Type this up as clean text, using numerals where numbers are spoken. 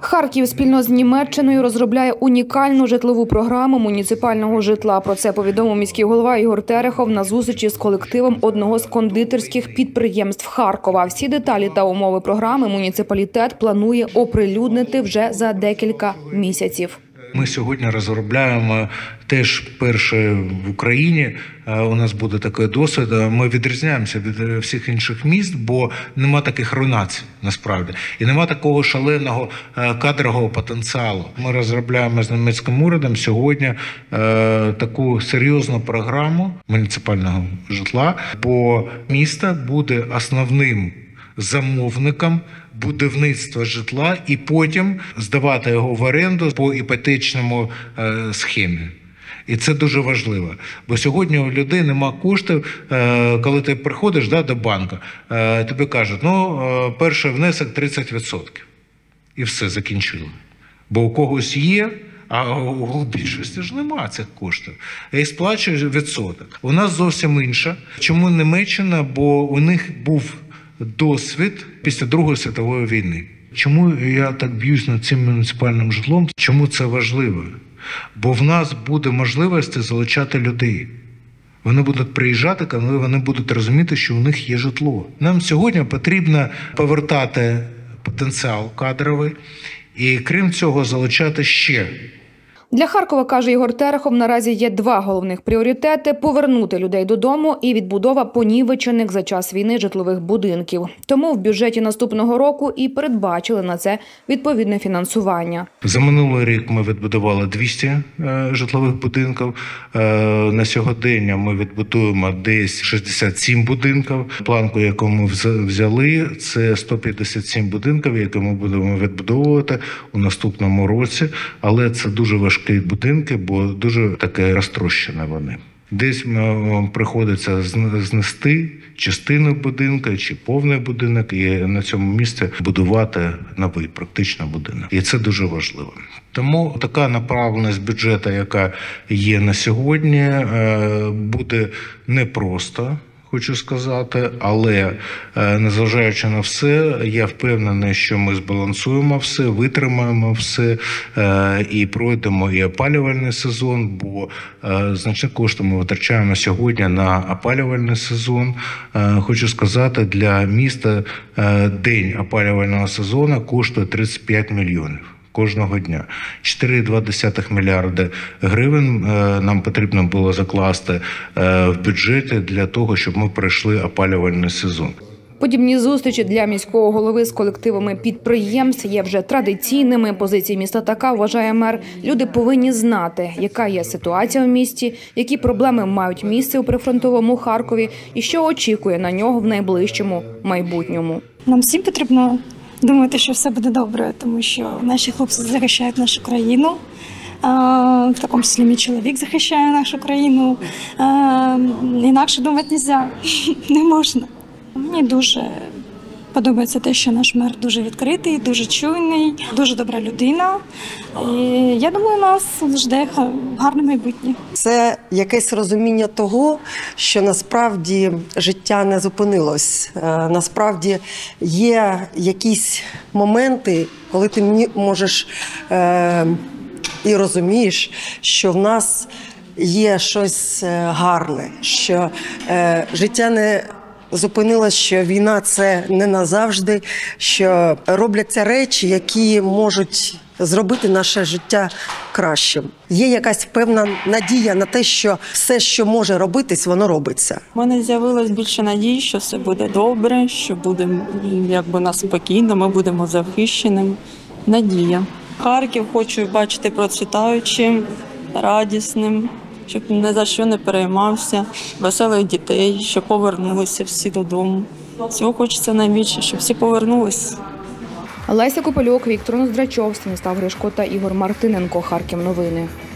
Харків спільно з Німеччиною розробляє унікальну житлову програму муніципального житла. Про це повідомив міський голова Ігор Терехов на зустрічі з колективом одного з кондитерських підприємств Харкова. Всі деталі та умови програми муніципалітет планує оприлюднити вже за декілька місяців. Ми сьогодні розробляємо теж перше в Україні. У нас буде такий досвід. Ми відрізняємося від всіх інших міст, бо нема таких руйнацій насправді. І нема такого шаленого кадрового потенціалу. Ми розробляємо з німецьким урядом сьогодні таку серйозну програму муніципального житла, бо місто буде основним замовником будівництва житла і потім здавати його в оренду по іпотечному схемі. І це дуже важливо. Бо сьогодні у людей нема коштів, коли ти приходиш до банку, тобі кажуть, перший внесок 30%. І все, закінчили. Бо у когось є, а у більшості ж немає цих коштів. І сплачуєш відсоток. У нас зовсім інше. Чому Німеччина? Бо у них був досвід після Другої світової війни. Чому я так б'юсь над цим муніципальним житлом? Чому це важливо? Бо в нас буде можливість залучати людей. Вони будуть приїжджати, коли вони будуть розуміти, що у них є житло. Нам сьогодні потрібно повертати потенціал кадровий і, крім цього, залучати ще. Для Харкова, каже Ігор Терехов, наразі є два головних пріоритети – повернути людей додому і відбудова понівечених за час війни житлових будинків. Тому в бюджеті наступного року і передбачили на це відповідне фінансування. За минулий рік ми відбудували 200 житлових будинків. На сьогодення ми відбудуємо десь 67 будинків. Планку, яку ми взяли, це 157 будинків, які ми будемо відбудовувати у наступному році. Але це дуже важкі будинки, бо дуже таке розтрощені вони. Десь приходиться знести частину будинку чи повний будинок і на цьому місці будувати новий практично будинок. І це дуже важливо. Тому така направленість бюджету, яка є на сьогодні, буде непросто, хочу сказати, але незважаючи на все, я впевнений, що ми збалансуємо все, витримаємо все і пройдемо і опалювальний сезон, бо значні кошти ми витрачаємо сьогодні на опалювальний сезон. Хочу сказати, для міста день опалювального сезону коштує 35 мільйонів. Кожного дня. 4,2 мільярди гривень нам потрібно було закласти в бюджеті для того, щоб ми пройшли опалювальний сезон. Подібні зустрічі для міського голови з колективами підприємств є вже традиційними. Позиція міста така, вважає мер. Люди повинні знати, яка є ситуація в місті, які проблеми мають місце у прифронтовому Харкові і що очікує на нього в найближчому майбутньому. Нам всім потрібно думати, що все буде добре, тому що наші хлопці захищають нашу країну, в такому числі мій чоловік захищає нашу країну. Інакше думати не можна. Мені дуже подобається те, що наш мер дуже відкритий, дуже чуйний, дуже добра людина. І я думаю, нас жде гарне майбутнє. Це якесь розуміння того, що насправді життя не зупинилось. Насправді є якісь моменти, коли ти можеш і розумієш, що в нас є щось гарне, що життя не зупинилось, що війна – це не назавжди, що робляться речі, які можуть зробити наше життя кращим. Є якась певна надія на те, що все, що може робитись, воно робиться. У мене з'явилось більше надії, що все буде добре, що буде нас спокійно, ми будемо захищеними. Надія. Харків хочу бачити процвітаючим, радісним, щоб ні за що не переймався, веселих дітей, щоб повернулися всі додому. Цього хочеться найбільше, щоб всі повернулися. Леся Копельок, Віктор Ноздрачов, Станіслав Гришко та Ігор Мартиненко. Харків новини.